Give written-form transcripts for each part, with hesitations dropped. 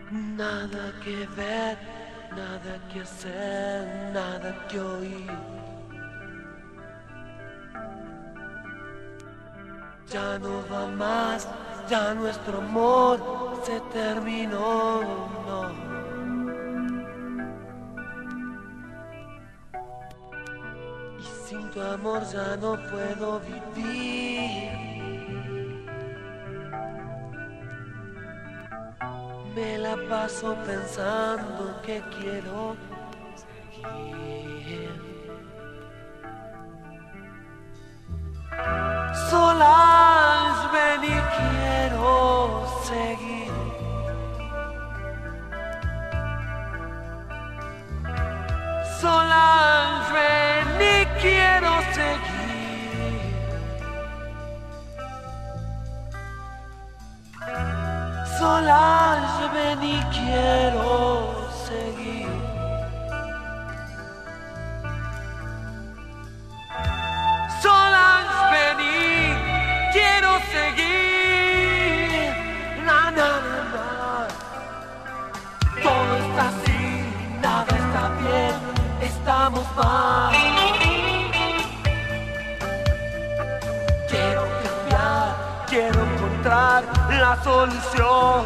Nada que ver, nada que hacer, nada que oír. Ya no va más, ya nuestro amor se terminó, no. Y sin tu amor ya no puedo vivir. Me la paso pensando que quiero seguir. Solange, ven y quiero seguir. Solange, ven y quiero seguir. Solange, ven y quiero seguir. Solange, ven y quiero seguir. Na, na, na, na. Todo está así, nada está bien, estamos mal. Quiero cambiar, quiero encontrar la solución.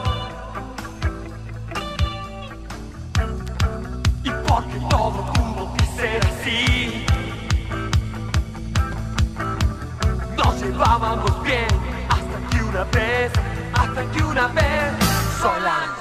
Y porque todo tuvo que ser así. Nos llevábamos bien hasta que una vez Solange